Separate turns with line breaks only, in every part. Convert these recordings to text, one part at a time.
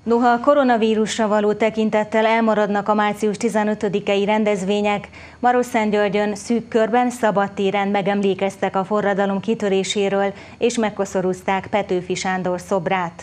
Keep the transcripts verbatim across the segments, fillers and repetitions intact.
Noha a koronavírusra való tekintettel elmaradnak a március tizenötödikei rendezvények, Marosszentgyörgyön szűk körben szabadtéren megemlékeztek a forradalom kitöréséről és megkoszorúzták Petőfi Sándor szobrát.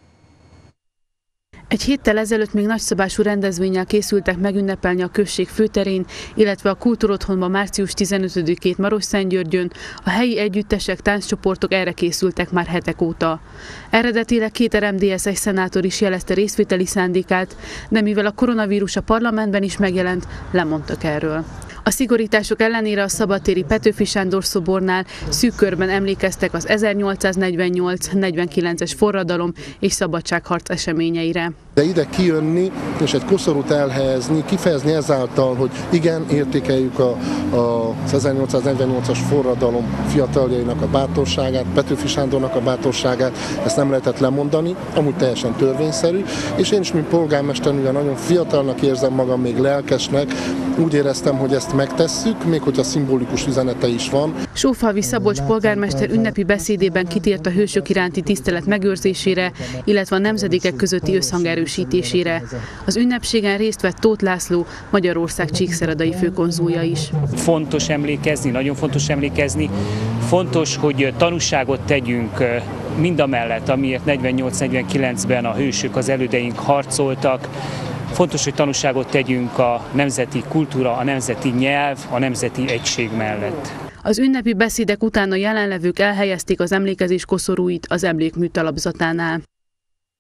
Egy héttel ezelőtt még nagyszabású rendezvénnyel készültek megünnepelni a község főterén, illetve a Kultúrotthonban március tizenötödikét Marosszentgyörgyön. A helyi együttesek, tánccsoportok erre készültek már hetek óta. Eredetileg két er em dé es-es szenátor is jelezte részvételi szándékát, de mivel a koronavírus a parlamentben is megjelent, lemondtak erről. A szigorítások ellenére a szabadtéri Petőfi Sándor szobornál szűk körben emlékeztek az ezernyolcszáznegyvennyolc negyvenkilences forradalom és szabadságharc eseményeire.
De ide kijönni és egy koszorút elhelyezni, kifejezni ezáltal, hogy igen, értékeljük a, a, az ezernyolcszáznegyvennyolcas forradalom fiataljainak a bátorságát, Petőfi Sándornak a bátorságát, ezt nem lehetett lemondani, amúgy teljesen törvényszerű, és én is, mint polgármester, mivel nagyon fiatalnak érzem magam, még lelkesnek, úgy éreztem, hogy ezt megtesszük, még hogyha szimbolikus üzenete is van.
Sófalvi Szabolcs polgármester ünnepi beszédében kitért a hősök iránti tisztelet megőrzésére, illetve a nemzedékek közötti összhang erősítésére. Az ünnepségen részt vett Tóth László, Magyarország csíkszeredai főkonzulja is.
Fontos emlékezni, nagyon fontos emlékezni. Fontos, hogy tanúságot tegyünk mindamellett, amiért negyvennyolc negyvenkilencben a hősök, az elődeink harcoltak. Fontos, hogy tanúságot tegyünk a nemzeti kultúra, a nemzeti nyelv, a nemzeti egység mellett.
Az ünnepi beszédek után a jelenlevők elhelyezték az emlékezés koszorúit az emlékmű talapzatánál.